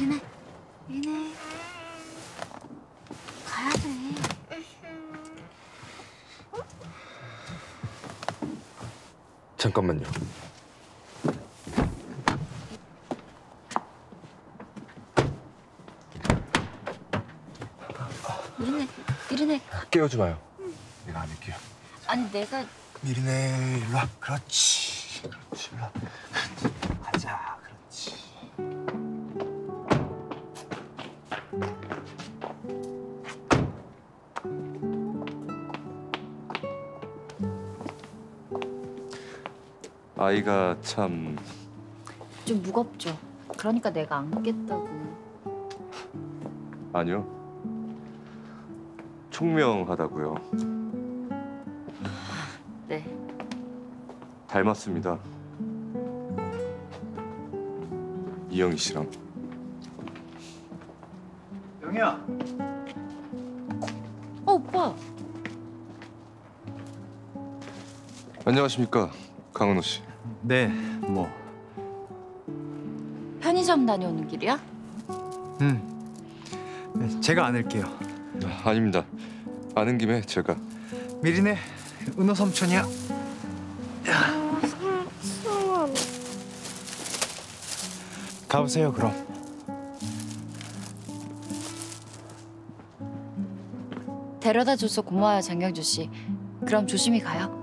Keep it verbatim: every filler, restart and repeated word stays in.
미리네, 미리네. 가야 돼. 잠깐만요. 미리네, 미리네. 깨우지 마요. 응. 내가 안을게요. 아니 내가. 미리네, 일로 와. 그렇지. 그렇지, 일로 와. 가자, 그렇지. 아이가 참... 좀 무겁죠. 그러니까 내가 안겠다고. 아니요. 총명하다고요. 네. 닮았습니다. 이영희 씨랑. 영희야. 어, 오빠. 안녕하십니까, 강은호 씨. 네, 뭐. 편의점 다녀오는 길이야? 음. 네, 제가 안을게요. 아, 아닙니다. 아는 김에 제가. 미리네, 은호 삼촌이야. 삼촌. 가보세요, 그럼. 데려다 줘서 고마워요, 장경주 씨. 그럼 조심히 가요.